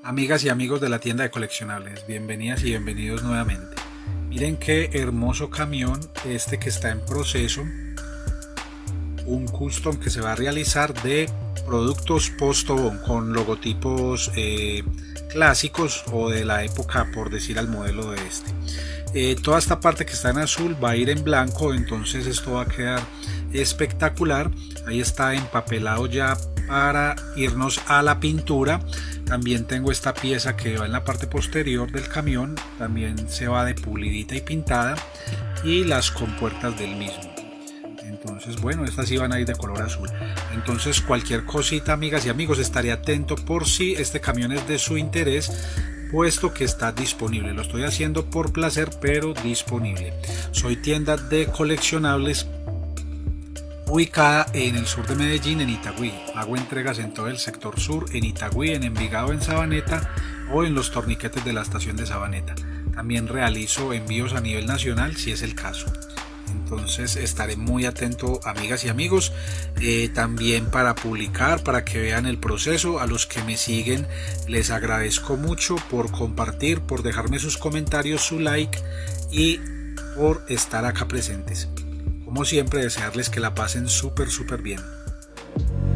Amigas y amigos de la tienda de coleccionables, bienvenidas y bienvenidos nuevamente. Miren qué hermoso camión este que está en proceso, un custom que se va a realizar de productos Postobón con logotipos clásicos o de la época, por decir al modelo de este. Toda esta parte que está en azul va a ir en blanco, entonces esto va a quedar espectacular. Ahí está empapelado ya para irnos a la pintura. También tengo esta pieza que va en la parte posterior del camión, también se va de pulidita y pintada, y las compuertas del mismo. Entonces bueno, estas sí van a ir de color azul. Entonces cualquier cosita, amigas y amigos, estaré atento por si este camión es de su interés, puesto que está disponible. Lo estoy haciendo por placer, pero disponible. Soy tienda de coleccionables ubicada en el sur de Medellín, en Itagüí. Hago entregas en todo el sector sur, en Itagüí, en Envigado, en Sabaneta o en los torniquetes de la estación de Sabaneta. También realizo envíos a nivel nacional si es el caso. Entonces estaré muy atento, amigas y amigos, también para publicar, para que vean el proceso. A los que me siguen les agradezco mucho por compartir, por dejarme sus comentarios, su like y por estar acá presentes. Como siempre, desearles que la pasen súper bien.